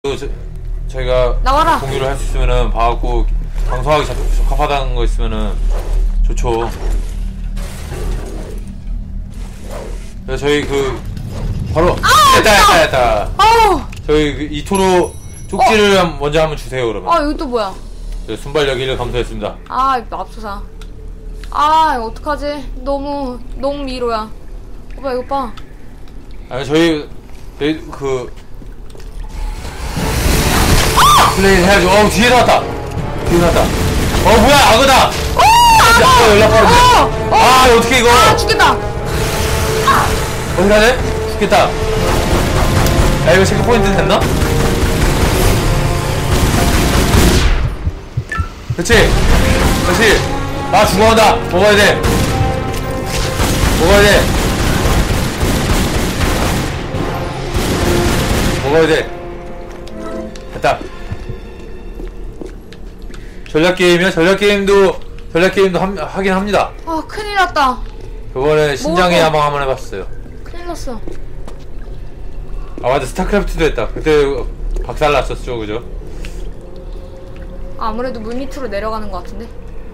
저희가 나와라. 공유를 할 수 있으면은 봐갖고 방송하기 적합하다는 거 있으면은 좋죠. 그래서 저희 바로 됐다. 저희 이토로 쪽지를 먼저 한번 주세요 그러면. 여기 또 뭐야? 순발력 1을 감사했습니다. 이거 맙소사. 이거 어떡하지? 너무 미로야. 오빠 이거 봐. 아니 저희 플레이 해야죠. 뒤에 나왔다. 뭐야 악어다. 연락 빠르네. 어떻게 이거? 죽겠다. 어디 가네? 죽겠다. 이거 체크 포인트 됐나? 그렇지. 죽어간다. 먹어야 돼. 됐다. 전략게임도 하긴 합니다. 큰일 났다. 이번에 신장의 야망 한번 해봤어요. 큰일 났어. 맞아, 스타크래프트도 했다. 그때 박살났었죠, 그죠? 아무래도 물 밑으로 내려가는 것 같은데.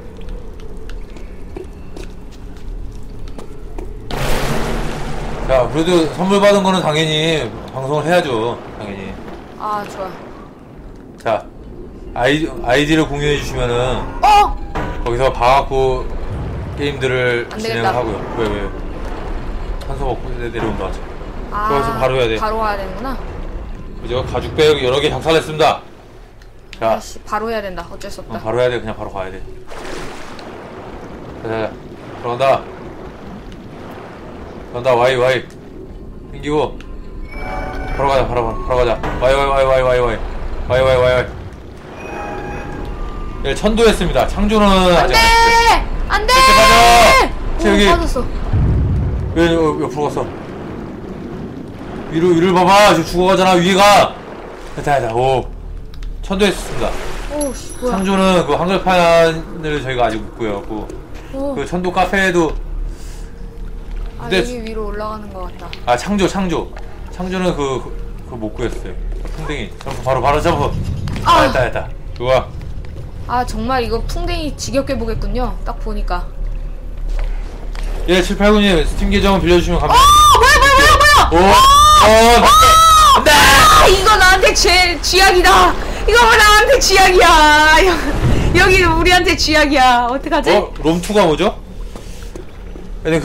자, 그래도 선물 받은 거는 당연히 방송을 해야죠. 당연히. 좋아. 자, 아이디를 공유해 주시면은 거기서 봐갖고 게임들을 진행을 하고요. 왜? 탄소 먹고 내려온다. 거기서 바로 해야 돼. 바로 와야 되는구나. 그죠? 가죽백 여러 개 작살냈습니다. 자, 바로 해야 된다. 어쩔 수 없다. 바로 해야 돼. 그냥 바로 가야 돼. 자, 들어간다. 와이. 땡기고. 바로 가자. 와이. 네, 천도했습니다. 창조는 아직 안 돼! 빠져! 여기. 빠졌어. 왜 옆으로 갔어? 위를 봐봐. 지금 죽어가잖아. 위가. 됐다. 천도했습니다. 뭐야. 창조는 한글판을 저희가 아직 못 구해갖고. 천도 카페에도. 여기 위로 올라가는 것 같다. 창조는 못 구했어요. 풍뎅이. 바로 잡아. 됐다. 좋아. 정말 이거 풍뎅이 지겹게 보겠군요. 딱 보니까. 789님 스팀 계정 빌려주시면 감사합니다. 뭐야! 안돼! 이거 나한테 쥐약이다. 이거 나한테 쥐약이야. 여기 우리한테 쥐약이야. 어떡하지? 롬2가 뭐죠? 아니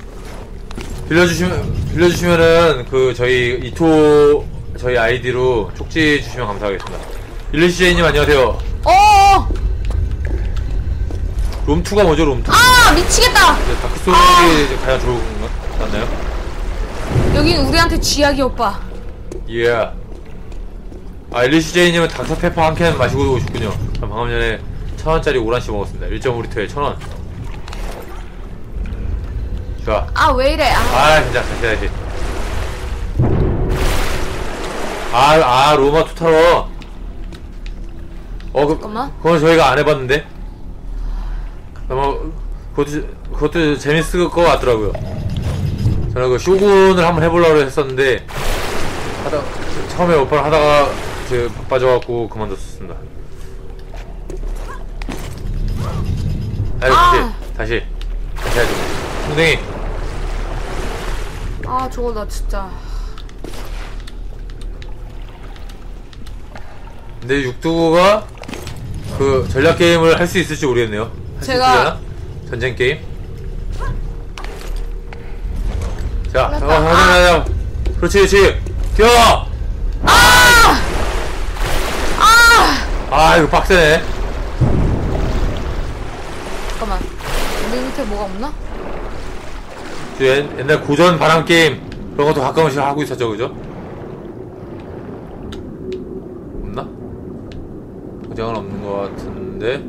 빌려주시면은 저희 저희 아이디로 쪽지 주시면 감사하겠습니다. 일리시제이님 안녕하세요. 롬2가 뭐죠? 롬2? 미치겠다. 다크소울이 가장 좋은 거 맞나요? 여긴 우리한테 쥐약이 오빠. 일리시제이님은 닥터페퍼 한 캔 마시고 오셨군요. 전 방금 전에 1000원짜리 오란씨 먹었습니다. 1.5리터에 1000원. 좋아. 왜 이래? 괜찮아. 다시. 로마 투타로. 잠깐만. 그건 저희가 안 해봤는데. 그것도 재밌을 것 같더라고요. 저는 쇼군을 한번 해보려고 했었는데, 처음에 오빠를 하다가 바빠져갖고 그만뒀었습니다. 다시 해야죠. 풍뎅이. 저거 나 진짜. 근데 육두구가 전략 게임을 할 수 있을지 모르겠네요. 제가 전쟁 게임. 자, 그렇지. 뛰어. 이거 빡세네. 잠깐만. 우리 밑에 뭐가 없나? 옛날 고전 바람 게임 그런 것도 가끔씩 하고 있었죠, 그죠? 없나? 도장은 없는 것 같은데.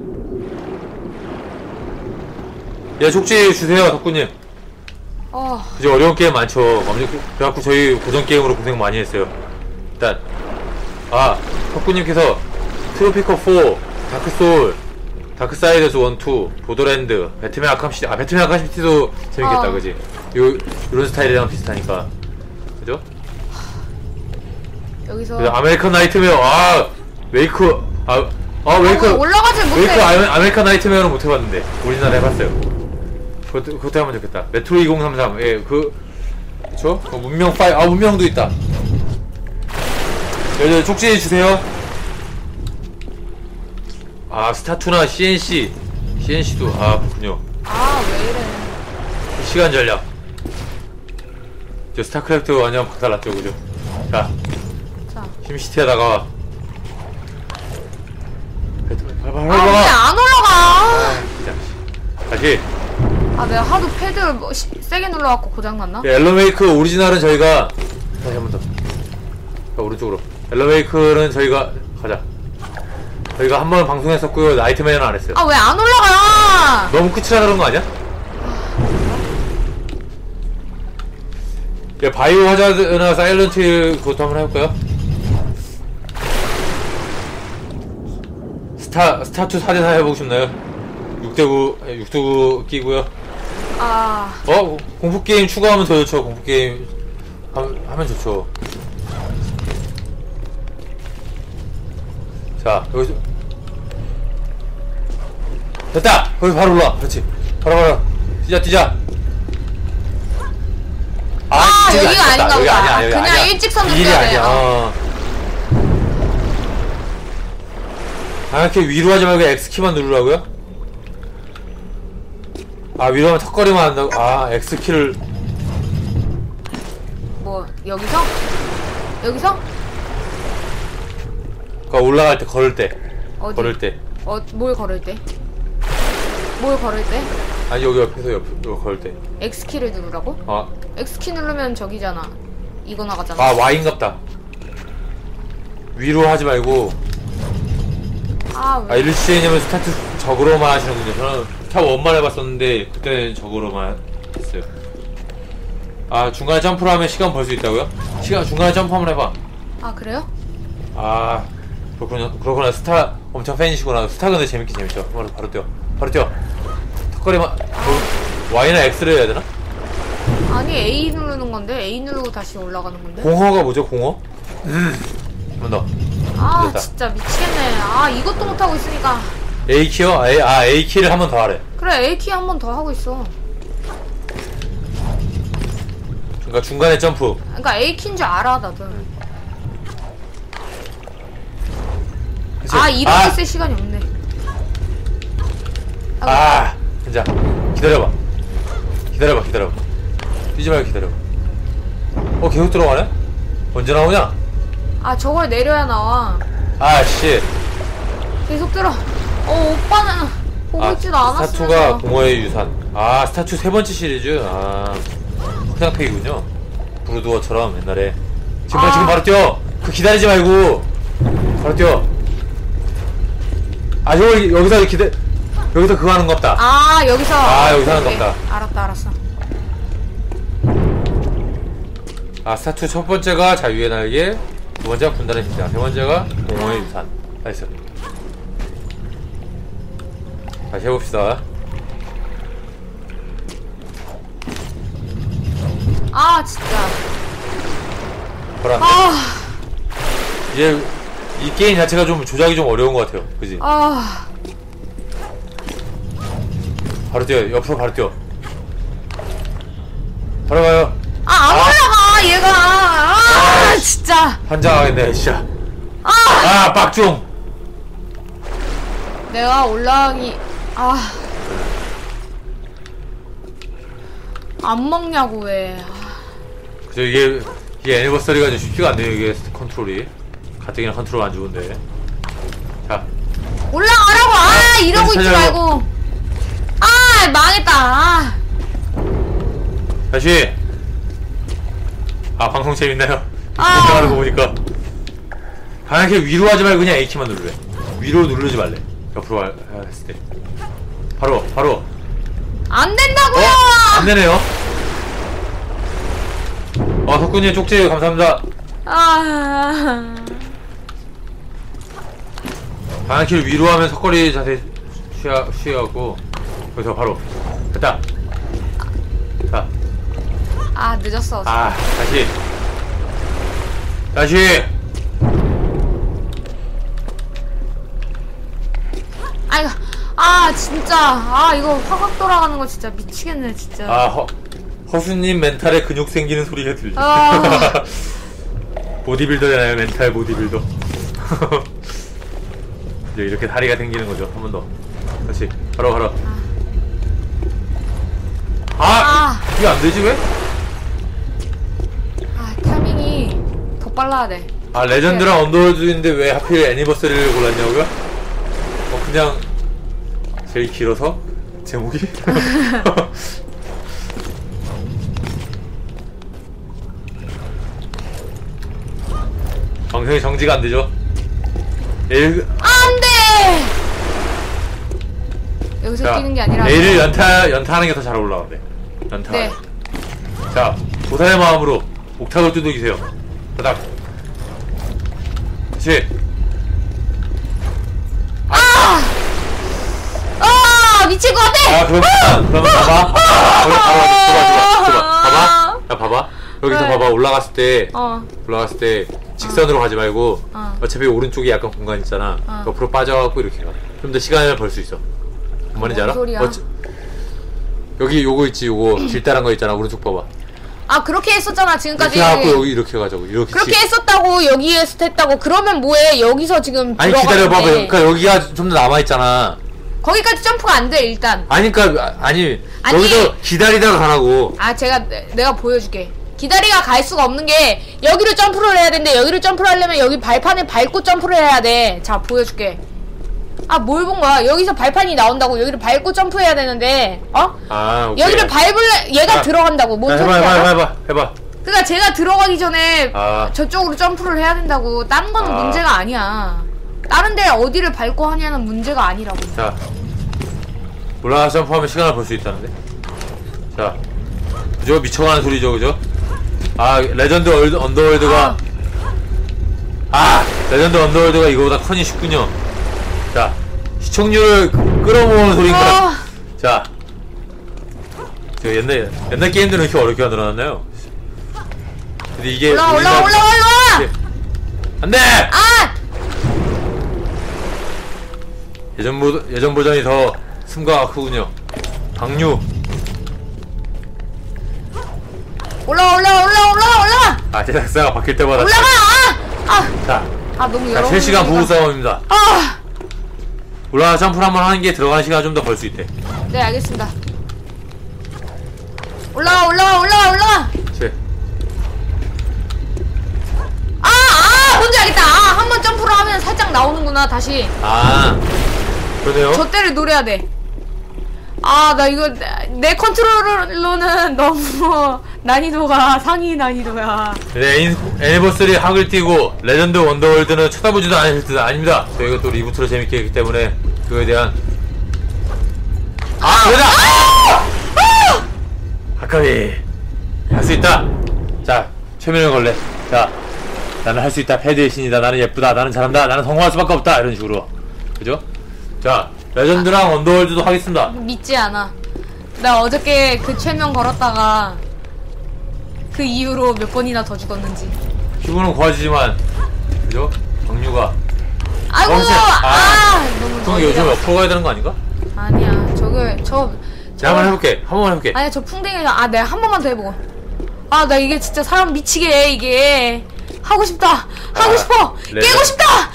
족지 주세요, 덕구님. 그죠? 어려운 게임 많죠. 그래갖고 저희 고전 게임으로 고생 많이 했어요. 일단 덕구님께서 트로피커 4, 다크소울, 다크사이더즈 1, 2, 보더랜드, 배트맨 아캄시티도 재밌겠다, 그지? 요런 스타일이랑 비슷하니까, 그죠? 여기서 그래서 아메리칸 나이트메어. 아 웨이크. 웨이크. 왜 올라가지 못해. 웨이크 아메리칸 나이트메어는 못 해봤는데 우리나라 해봤어요. 그것도 하면 좋겠다. 메트로 2033. 예, 그쵸? 문명 파일. 문명도 있다. 여기 쪽지 주세요. 스타투나 CNC도 그렇군요. 왜 이래. 시간 전략. 저 스타크래프트 완전 박살났죠, 그죠? 자, 힘시티에다가 왜 안 올라가? 다시. 내가 하도 패드를 세게 눌러갖고 고장났나? 엘로메이크 오리지널은 저희가 다시 한 번 더. 자, 오른쪽으로. 엘로메이크는 저희가 가자. 저희가 한 번 방송했었고요. 나이트메어는 안 했어요. 왜 안 올라가? 너무 끝이라 그런 거 아니야? 바이오 하자드나 사일런트 힐 그것도 한번 해볼까요? 스타투 4대4 해보고 싶나요? 6대9 끼고요. 공포게임 추가하면 더 좋죠. 공포게임 하면 좋죠. 자, 여기서 됐다! 거기 바로 올라와. 그렇지. 바로 뛰자. 여기가 아닌가 여기 보다. 아니야, 여기 그냥 아니야. 일직선으로 일이 뛰어야 아니야. 이렇게 위로 하지 말고 X키만 누르라고요? 위로 하면 턱걸이만 한다고? X키를. 여기서? 그러니까 올라갈 때, 걸을 때. 어디? 걸을 때. 뭘 걸을 때? 아니, 여기 옆에서 걸을 때. X키를 누르라고? X키 누르면 저기잖아. 이거 나가잖아. Y인갑다. 위로 하지 말고. 왜? 일루시에님은 스타트 적으로만 하시는군요. 저는 탑 1만 해봤었는데, 그때는 적으로만 했어요. 중간에 점프를 하면 시간 벌 수 있다고요? 중간에 점프 한번 해봐. 그래요? 그렇구나. 스타 엄청 팬이시구나. 스타 근데 재밌죠. 바로 뛰어. 턱걸이만. Y나 X를 해야 되나? 아니, A 누르는 건데, A 누르고 다시 올라가는 건데. 공허가 뭐죠, 공허? 한 번 더. 됐다. 진짜 미치겠네. 이것도 못하고 있으니까. A키요? A키를 한 번 더 하래. 그래, A키 한 번 더 하고 있어. 그러니까 중간에 점프. 그러니까 A키인 줄 알아, 나도. 이렇게 쓸 시간이 없네. 진짜. 기다려봐. 뛰지 말고 기다려봐. 계속 들어가네? 언제 나오냐? 저걸 내려야 나와. 씨. 계속 들어. 오빠는 보고 있지도 않았어. 스타투가 공허의 유산. 스타투 3번째 시리즈. 확장팩이군요. 브루드워처럼 옛날에. 지금 바로 뛰어. 기다리지 말고. 바로 뛰어. 여기서 여기서 그거 하는 거 없다. 여기서. 여기서 하는 거 없다. 알았어. 스타투 첫 번째가 자유의 날개, 두 번째가 분단의 심장, 세 번째가 공허의 유산. 알겠어. 다시 해봅시다. 진짜. 이제 이 게임 자체가 좀 조작이 좀 어려운 것 같아요. 그지? 바로 뛰어. 옆으로 바로 뛰어. 바로 가요. 안 올라가, 얘가. 진짜. 환장하겠네, 진짜. 빡중. 내가 올라가기. 안 먹냐고, 왜. 그죠, 이게 애니버서리가 좀 쉽지가 않네요, 이게 컨트롤이. 가뜩이나 컨트롤 안 좋은데. 자. 올라가라고! 이러고 있지 말고. 망했다. 다시. 방송 재밌나요? 올라가는 거 보니까. 이렇게 위로 하지 말고 그냥 A키만 누르래. 위로 누르지 말래. 옆으로 했을 때. 바로. 안 된다고요! 안 되네요. 덕분님 쪽지 감사합니다. 방향키를 위로 하면 석거리 자세 취하고, 거기서 바로. 됐다. 자. 늦었어. 다시. 아 진짜 아 이거 화각 돌아가는 거 진짜 미치겠네 진짜. 아 허수님 멘탈에 근육 생기는 소리가 들려. 아. 보디빌더잖아요, 멘탈 보디빌더. 이제 이렇게 다리가 생기는 거죠. 한 번 더. 다시 바로. 이게 안 되지 왜? 아 타이밍이 더 빨라야 돼. 아 레전드랑 언더월드인데 왜 하필 애니버서리를 골랐냐고요? 그냥 제일 길어서 제목이. 방송이 정지가 안 되죠. 안 돼! 여기서 뛰는 게 아니라. A를 연타하는 게 더 잘 올라가네. 연타. 네. 자, 보사의 마음으로 옥탑을 두들기세요. 바닥. 그렇지. 미칠 것 같아! 그러면 봐봐. 봐봐. 야, 봐봐. 여기서 네. 봐봐. 올라갔을 때 직선으로 가지 말고 어차피 오른쪽에 약간 공간 있잖아. 옆으로 빠져갖고 이렇게 가. 좀 더 시간을 벌 수 있어. 뭔 말인지 알아? 소리야? 여기 요거 있지, 요거 길다란 거 있잖아. 오른쪽 봐봐. 아 그렇게 했었잖아 지금까지. 이렇게 해갖고 여기 이렇게 가자고. 이렇게. 그렇게 했었다고 여기에서 했다고. 그러면 뭐해? 여기서 지금 아니 들어가는데. 기다려봐봐. 그러니까 여기가 좀 더 남아있잖아. 거기까지 점프가 안 돼 일단. 아니 그니까 아니. 여기서 기다리다가 가라고. 아 내가 보여줄게. 기다리가 갈 수가 없는 게 여기로 점프를 해야 되는데 여기로 점프를 하려면 여기 발판을 밟고 점프를 해야 돼. 자 보여줄게. 아 뭘 본 거야? 여기서 발판이 나온다고 여기를 밟고 점프해야 되는데 오케이. 여기를 밟을래 얘가 들어간다고. 뭔 소리야? 해봐. 그러니까 제가 들어가기 전에 아. 저쪽으로 점프를 해야 된다고. 다른 거는 문제가 아니야. 다른 데 어디를 밟고 하냐는 문제가 아니라고. 자, 올라가서 점프하면 시간을 벌 수 있다는데. 자, 그죠? 미쳐가는 소리죠, 그죠? 레전드 언더월드가 레전드 언더월드가 이거보다 컨이 쉽군요. 자, 시청률을 끌어모으는 소리인가? 자, 옛날 게임들은 이렇게 어렵게 만들어놨나요? 근데 이게 올라와! 안돼! 예전 버전이 더 승가가 크군요. 강류. 올라와! 제작사가 바뀔 때마다. 올라가! 자, 너무 여러. 실시간 부부 싸움입니다. 올라가 점프를 한번 하는 게 들어가는 시간을 좀 더 벌 수 있대. 네, 알겠습니다. 올라와! 그치. 뭔지 알겠다. 한번 점프를 하면 살짝 나오는구나, 다시. 그러네요. 저 때를 노려야 돼. 나 이거, 내 컨트롤러는 너무 난이도가 상위 난이도야. 네, 애니버서리 학을 띄고 레전드 원더월드는 쳐다보지도 않으실 듯. 아닙니다. 저희가 또 리부트로 재밌게 했기 때문에 그거에 대한 아까비 할 수 있다. 자, 최면을 걸래. 자, 나는 할 수 있다. 패드의 신이다. 나는 예쁘다. 나는 잘한다. 나는 성공할 수밖에 없다. 이런 식으로. 그죠? 자, 레전드랑 언더월드도 하겠습니다. 믿지 않아. 나 어저께 그 최면 걸었다가 그 이후로 몇 번이나 더 죽었는지. 피부는 고와지지만 그죠? 강류가 아이고! 너무 형 요즘 옆으로 가야 되는 거 아닌가? 아니야. 제가 한번 해볼게. 한 번만 해볼게. 아니야, 저 풍뎅이가. 내가 한 번만 더 해보고. 나 이게 진짜 사람 미치게 해, 이게. 하고 싶다! 하고 싶어! 깨고 싶다!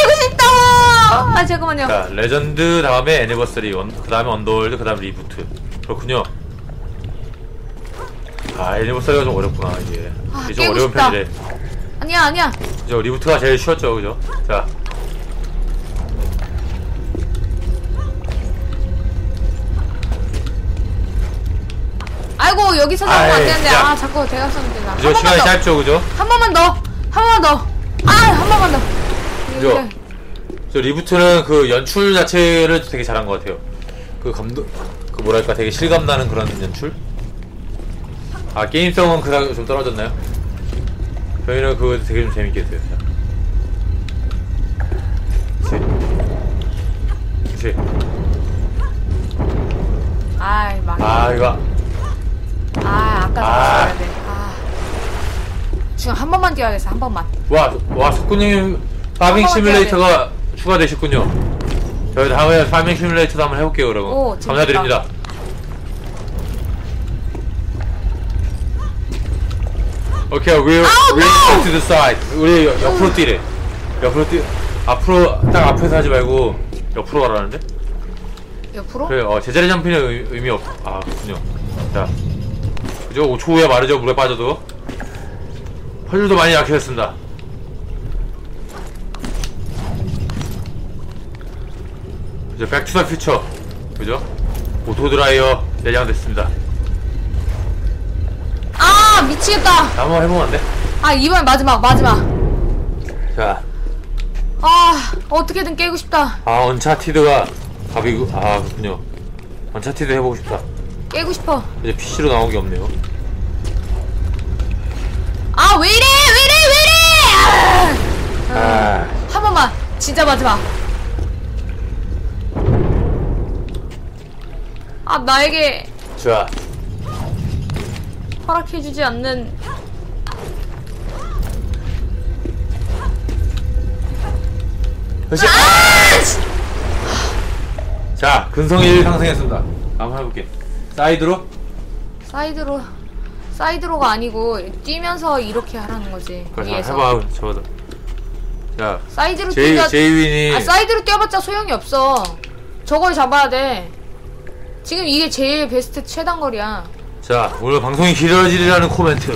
잠깐만요. 자, 레전드 다음에 애니버서리, 그 다음에 언더월드, 그 다음에 리부트. 그렇군요. 애니버서리가 좀 어렵구나, 이게. 이게 좀 깨고 어려운 싶다. 편이래. 아니야. 그죠? 리부트가 제일 쉬웠죠, 그죠? 자. 아이고, 여기서 잡으면 안 되는데. 자꾸 대각선 된다. 그죠? 시간이 짧죠, 그죠? 한 번만 더! 한 번만 더! 그죠? 저 리부트는 그 연출 자체를 되게 잘한 것 같아요. 뭐랄까, 되게 실감나는 그런 연출? 게임성은 그다음 좀 떨어졌나요? 저희는 그거 되게 좀 재밌게 했어요. 그치. 이거. 아까 잡았어야 돼. 지금 한 번만 뛰어야겠어, 한 번만. 와, 석구님 파밍 시뮬레이터가 추가되셨군요. 저희 다음에 파밍 시뮬레이터도 한번 해볼게요 여러분. 오, 재밌다. 감사드립니다. 오케이, we'll go to the side. 우리 옆으로 뛰래. 옆으로 뛰. 앞으로 딱 앞에서 하지 말고 옆으로 가라는데? 옆으로? 그래, 제자리 점프는 의미 없. 아, 그렇군요. 자, 그죠? 5초 후에 마르죠. 물에 빠져도. 활률도 많이 약해졌습니다. 그죠? 백투더 퓨처. 그죠? 오토드라이어 내장됐습니다. 아 미치겠다. 한번 해보면 안 돼? 아 이번 마지막. 자, 아 어떻게든 깨고 싶다. 언차티드가 답이고, 그렇군요. 언차티드 해보고 싶다. 깨고 싶어. 이제 PC로 나온 게 없네요. 아 왜 이래. 한 번만 진짜 마지막. 아 나에게 자, 허락해주지 않는. 그렇지. 자, 근성이 1 상승했습니다. 한번 해볼게. 사이드로? 사이드로가 아니고 뛰면서 이렇게 하라는 거지. 그래, 위에서. 해봐. 저거다. 자, 사이드로 뛰자. 제이윈이. 사이드로 뛰어봤자 소용이 없어. 저걸 잡아야 돼. 지금 이게 제일 베스트 최단거리야. 자, 오늘 방송이 길어지리라는 코멘트.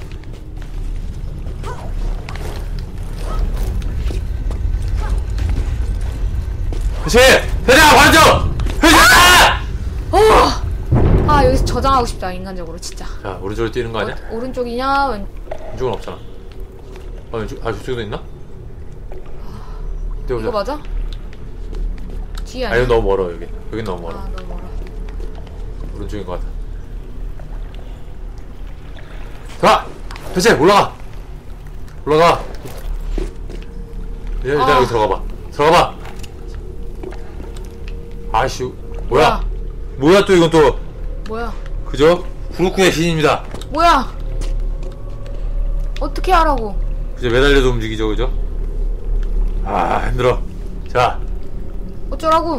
그렇지! 회장 관점! 회장! 아 여기서 저장하고 싶다 인간적으로 진짜. 자, 오른쪽으로 뛰는 거 아니야? 오른쪽이냐 왼쪽은 없잖아. 왼쪽, 저쪽에도 있나? 이거 맞아? 뒤에 아니야? 이거 너무 멀어, 여기. 여긴 너무 멀어. 너무 멀어. 오른쪽인 것 같아. 가! 대체 올라가! 일단 여기 들어가봐. 아이씨, 뭐야 또 이건 또. 뭐야? 그죠? 후루쿠의 신입니다. 뭐야? 어떻게 하라고? 그죠? 매달려도 움직이죠, 그죠? 힘들어. 자, 어쩌라고?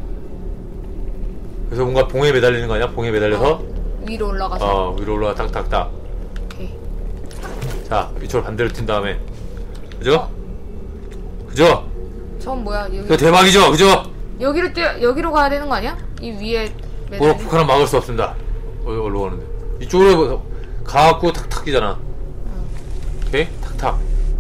그래서 뭔가 봉에 매달리는 거 아니야? 봉에 매달려서 위로 올라가서. 위로 올라가 딱딱딱. 오케이. 자, 이쪽으로 반대로 튄 다음에, 그죠? 그죠? 전 뭐야? 이거 대박이죠, 그죠? 여기로 가야 되는 거 아니야? 이 위에 북한은 막을 수 없습니다. 어디로 가는데? 이쪽으로 가갖고 탁탁 끼잖아. 오케이? 탁탁.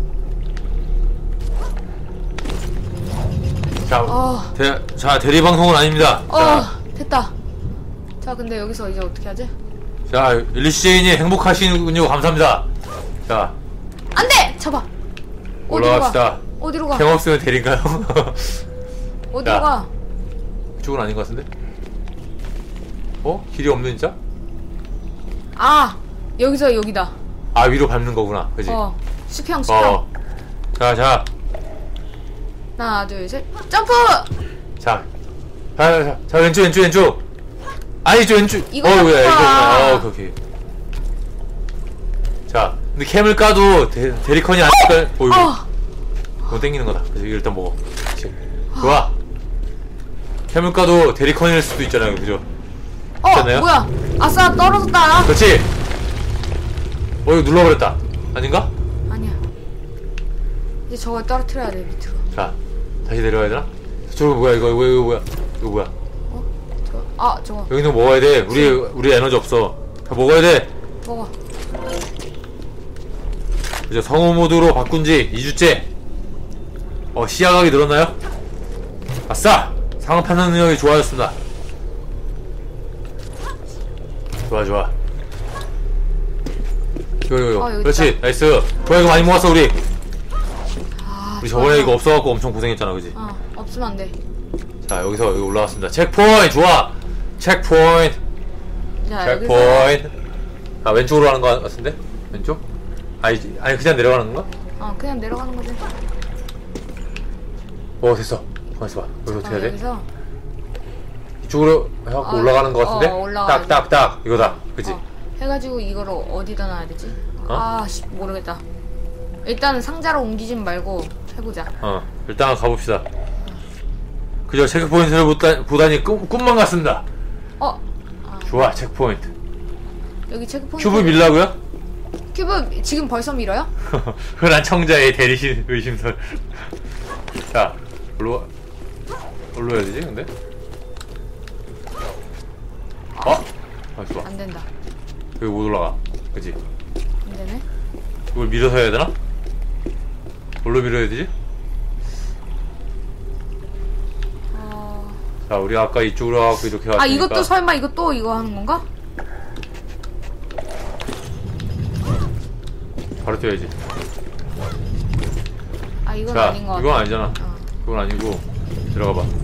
자, 대리방송은 아닙니다. 됐다. 자, 근데 여기서 이제 어떻게 하지? 자, 일리시제인이 행복하시군요. 감사합니다. 자, 안 돼! 잡아! 올라갑시다. 어디로 가? 캠 없으면 대리인가요? 어디로 가? 이쪽은 아닌 것 같은데? 길이 없는 진짜? 여기서 여기다. 위로 밟는 거구나. 그지? 수평. 자. 하나, 둘, 셋. 점프! 자, 왼쪽. 아니죠, 왼쪽. 이거 이거구나. 오케이. 자, 근데 캠을 까도 대리컨이 아닐까? 뭐 땡기는 거다. 그래서 이거 일단 먹어. 그치. 좋아. 캠을 까도 대리컨일 수도 있잖아요, 그죠? 있잖아요? 뭐야? 아싸, 떨어졌다. 그렇지. 이거 눌러버렸다. 아닌가? 아니야. 이제 저걸 떨어뜨려야 돼, 밑으로. 자, 다시 내려와야 되나? 저거 뭐야, 이거 뭐야? 이거 뭐야? 저거. 여기는 먹어야 돼. 우리 에너지 없어. 다 먹어야 돼. 먹어. 그죠? 성우 모드로 바꾼 지 2주째. 시야각이 늘었나요? 아싸! 상황 판단 능력이 좋아졌습니다. 좋아. 이거. 그렇지. 있다. 나이스. 좋아, 이거 많이 모았어, 우리 저번에 이거 없어갖고 엄청 고생했잖아, 그지? 없으면 안 돼. 자, 여기 올라왔습니다. 체크포인트! 좋아! 체크포인트! 체크포인트! 왼쪽으로 가는 거 같은데? 왼쪽? 아니, 그냥 내려가는 건가? 그냥 내려가는 거지. 됐어. 가만있어 봐. 여기서 어떻게 해야 돼? 여기서 이쪽으로 해갖고 올라가는 거 같은데? 올라가야 딱. 이거다. 그치? 해가지고 이거를 어디다 놔야 되지? 모르겠다. 일단 상자로 옮기진 말고 해보자. 일단 가봅시다. 그저 체크포인트를 보다니 꿈만 같습니다. 어? 아, 좋아, 체크포인트. 여기 체크포인트. 큐브 밀라고요? 큐브 지금 벌써 밀어요? 흔한 청자의 대리신 의심설. 자, 올로 해야 되지, 근데? 아, 좋아. 안 된다. 여기 못 올라가. 그치? 안 되네. 이걸 밀어서 해야 되나? 뭘로 밀어야 되지? 자, 우리 아까 이쪽으로 가고 이렇게 갔으니까. 아, 이것도 설마 이거 하는 건가? 바로 뛰어야지. 아, 이건 자, 아닌 것 같아. 이건 아니잖아. 어. 그건 아니고 들어가 봐.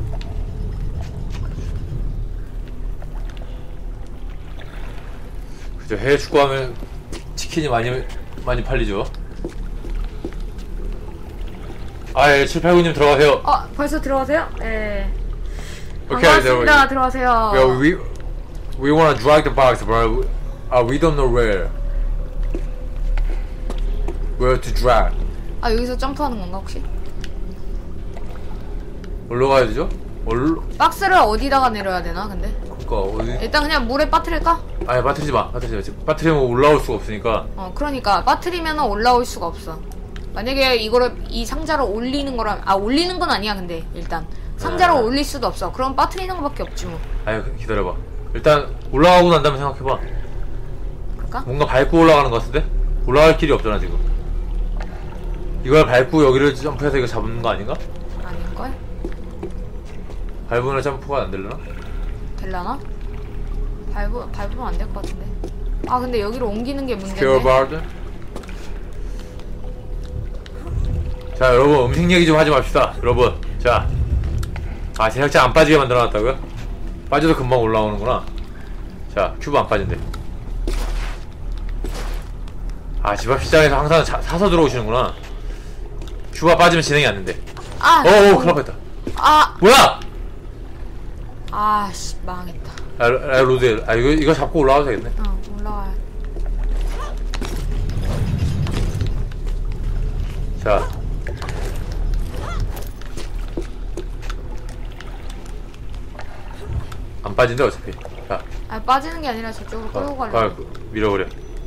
그죠? 해외 축구하면 치킨이 많이 팔리죠. 아, 예, 789님 들어가세요. 벌써 들어가세요? 예. 오케이, 반갑습니다. 들어가세요. Yeah, we wanna drag the box, but we don't know where to drag. 아, 여기서 점프하는 건가 혹시? 어디로 가야 되죠? 박스를 어디다가 내려야 되나 근데? 그니까 어디? 일단 그냥 물에 빠뜨릴까? 아니, 빠뜨리지 마. 빠뜨리면 올라올 수가 없으니까. 그러니까 빠뜨리면은 올라올 수가 없어. 만약에 이 상자를 올리는 거라면, 올리는 건 아니야. 근데 일단 상자를 올릴 수도 없어. 그럼 빠뜨리는 거밖에 없지 뭐. 아니, 기다려봐. 일단 올라가고 난 다음에 생각해봐. 그럴까? 뭔가 밟고 올라가는 것 같은데? 올라갈 길이 없잖아 지금. 이걸 밟고 여기를 점프해서 이거 잡는 거 아닌가? 아닌걸? 밟으면 점프가 안 되려나? 될라나? 밟으면 안 될 것 같은데. 근데 여기로 옮기는 게 문제인데. 퓨어바드. 자, 여러분 음식 얘기 좀 하지 맙시다. 여러분, 자, 제작자 안 빠지게 만들어놨다고요? 빠져도 금방 올라오는구나. 자, 큐브 안 빠진대. 집 앞 시장에서 항상 사서 들어오시는구나. 큐브가 빠지면 진행이 안 된대. 큰일 날 뻔했다. 뭐야? 씨, 망했다. 로드. 이거 잡고 올라가도 되겠네. 올라와야. 자, 안 빠진대 어차피. 자, 빠지는 게 아니라 저쪽으로 끌고 가려고. 밀어버려.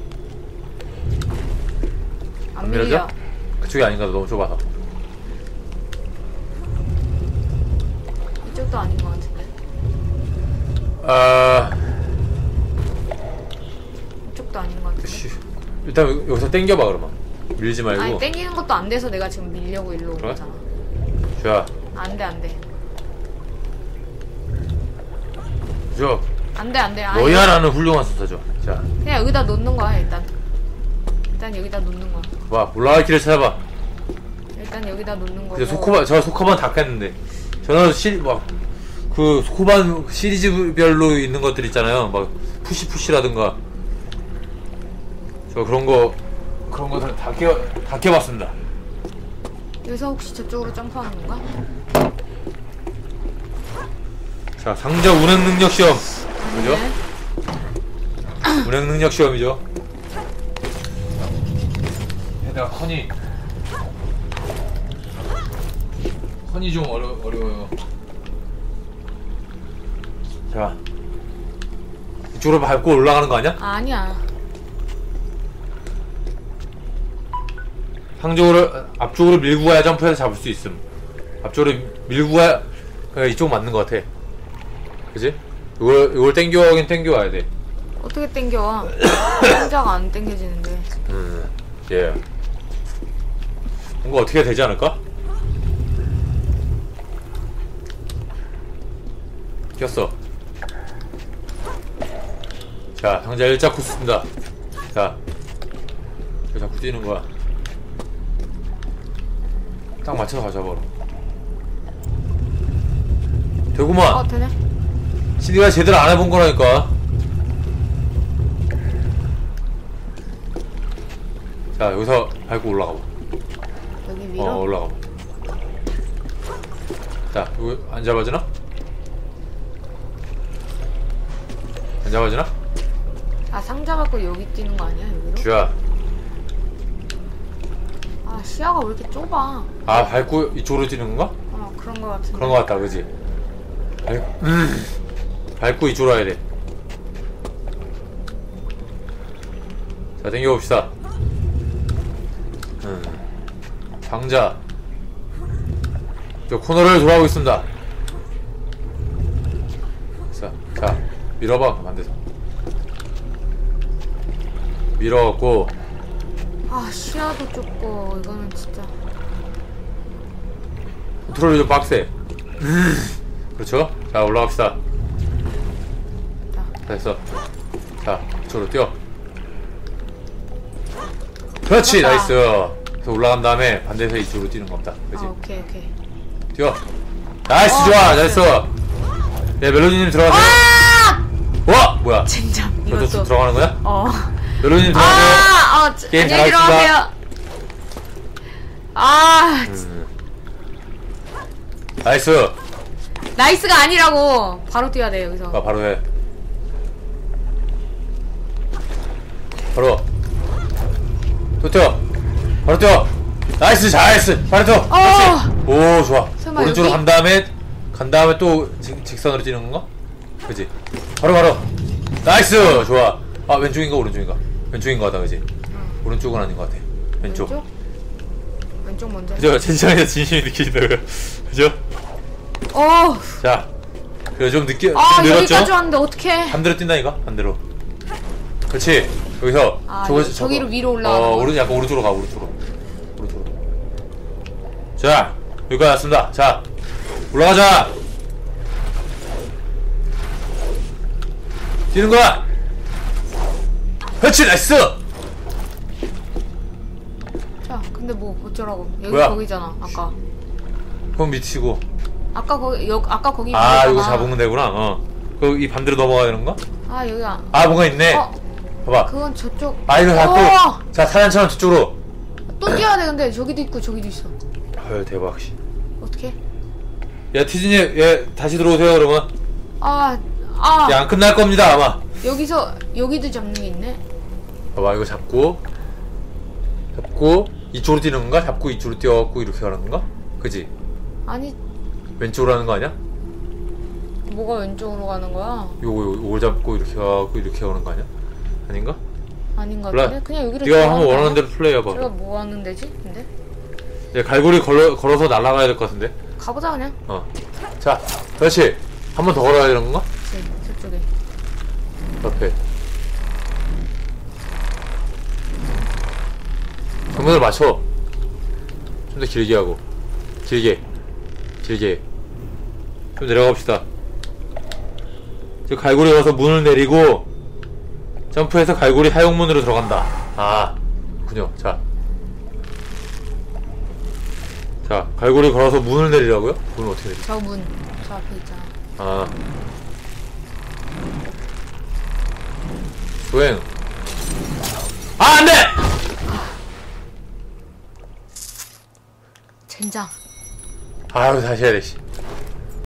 안 밀려. 그쪽이 아닌가? 너무 좁아서. 이쪽도 아닌 것 같은데. 이쪽도 아닌 것 같은데. 일단 여기서 땡겨봐 그러면. 밀지 말고. 아니, 땡기는 것도 안 돼서 내가 지금 밀려고 일로 온 그래? 거잖아. 자, 안 돼. 저 안 돼. 너야라는 훌륭한 순서죠. 자, 그냥 여기다 놓는 거야, 일단. 일단 여기다 놓는 거야. 와, 올라갈 길을 찾아봐. 일단 여기다 놓는 거고. 근데 저 소카반 다 깼는데. 저는 그 소카반 시리즈별로 있는 것들 있잖아요. 막 푸시라든가. 저 그런 거 다 깨봤습니다. 여기서 혹시 저쪽으로 점프하는 건가? 자, 상자 운행 능력 시험. 그죠? 네. 운행 능력 시험이죠. 게다가 컨이 좀 어려워요. 자, 이쪽으로 밟고 올라가는 거 아니야? 아니야. 앞쪽으로 밀고 가야 점프해서 잡을 수 있음. 앞쪽으로 밀고 가야 이쪽 맞는 거 같아. 그지? 이걸 땡겨가긴 땡겨와야 돼. 어떻게 땡겨와? 상자가 안 땡겨지는데. 예. 뭔가 어떻게 해야 되지 않을까? 꼈어. 자, 상자 일자 코스입니다. 자, 왜 자꾸 뛰는 거야? 딱 맞춰서 가져버려. 되구만. 되네. 신이가 제대로 안 해본 거라니까. 자, 여기서 밟고 올라가봐. 여기 위로? 올라가봐. 자, 이거 안 잡아지나? 안 잡아지나? 상자 갖고 여기 뛰는 거 아니야, 여기로? 쥐야. 시야가 왜 이렇게 좁아? 밟고 이쪽으로 뛰는 건가? 그런 거 같은데. 그런 거 같다, 그지? 밟고 이쪽으로 와야 돼. 자, 당겨봅시다. 상자. 저 코너를 돌아오고 있습니다. 자, 밀어봐. 그럼 안 돼서. 밀어갖고. 아, 시야도 좁고, 이거는 진짜. 컨트롤이 좀 빡세. 그렇죠? 자, 올라갑시다. 됐어. 자, 이쪽으로 뛰어. 그렇지, 올라갔다. 나이스. 그래서 올라간 다음에 반대에서 이쪽으로 뛰는 겁니다. 그치? 아, 오케이. 뛰어. 나이스, 어, 좋아, 나이스. 잘했어. 네, 멜로디님 들어가세요. 아! 와! 뭐야? 젠장, 너도 이것도. 들어가는 거야? 어. 멜로디님 들어가세요. 게임 안녕히 들어가세요. 아, 나이스. 나이스가 아니라고. 바로 뛰어야 돼, 여기서. 아, 바로 해. 바로. 또 뛰어. 바로 뛰어. 나이스, 잘했어. 바로 뛰어. 그렇지. 오, 좋아. 설마 오른쪽으로 여기? 간 다음에 또 직선으로 뛰는 건가? 그지? 바로. 나이스, 좋아. 아, 왼쪽인가 오른쪽인가? 왼쪽인 거 같다, 그지? 오른쪽은 아닌 것 같아. 왼쪽. 왼쪽 먼저. 그죠? 진정에서 진심이 느껴진다고요. 그죠? 자, 그래 좀 늦게 좀 아, 늘었죠? 여기까지 왔는데 어떡해. 반대로 뛴다니까? 반대로. 그렇지. 여기서 아, 저기로 위로 올라가는 거. 약간 오른쪽으로 가. 오른쪽으로. 자, 여기까지 왔습니다. 자, 올라가자. 뛰는 거야. 그렇지, 나이스. 자, 근데 뭐 어쩌라고. 여기 뭐야? 거기잖아. 아까. 그럼 밑이고. 아까 거기. 아, 거기잖아. 이거 잡으면 되구나. 그 이 반대로 넘어가야 되는 거? 아, 여기 안. 아, 뭔가 있네. 봐봐. 그건 저쪽. 아, 이거 자꾸. 자, 사단처럼 저쪽으로. 또 뛰어야 돼. 근데 저기도 있고 저기도 있어. 아유, 대박. 씨. 어떻게? 야, 티즈님, 얘 다시 들어오세요, 그러면. 아, 야, 안 끝날 겁니다, 아마. 여기도 잡는 게 있네. 봐봐, 이거 잡고 이쪽으로 뛰는 건가? 잡고 이쪽으로 뛰어갖고 이렇게 가는 건가? 그지? 아니, 왼쪽으로 하는 거 아니야? 뭐가 왼쪽으로 가는 거야? 요거 잡고 이렇게 가고 이렇게 가는 거 아니야? 아닌가? 아닌 것 몰라. 같은데? 그냥 여기로 네가 한번 들어가는 거 원하는 아니야? 대로 플레이해봐. 제가 뭐 하는 데지? 근데? 얘 갈고리 걸어서 날아가야 될 것 같은데? 가보자 그냥. 자, 그렇지. 한 번 더 걸어야 되는 건가? 그치, 저쪽에. 옆에. 정면을 맞춰. 좀 더 길게 하고. 길게. 좀 내려갑시다. 저 갈고리 가서 문을 내리고 점프해서 갈고리 하용문으로 들어간다. 아, 그렇군요. 자, 갈고리 걸어서 문을 내리라고요? 문은 어떻게 내리지? 저 문, 저 앞에 있잖아. 아, 수행. 아, 안 돼! 젠장. 아유, 다시 해야 돼, 씨.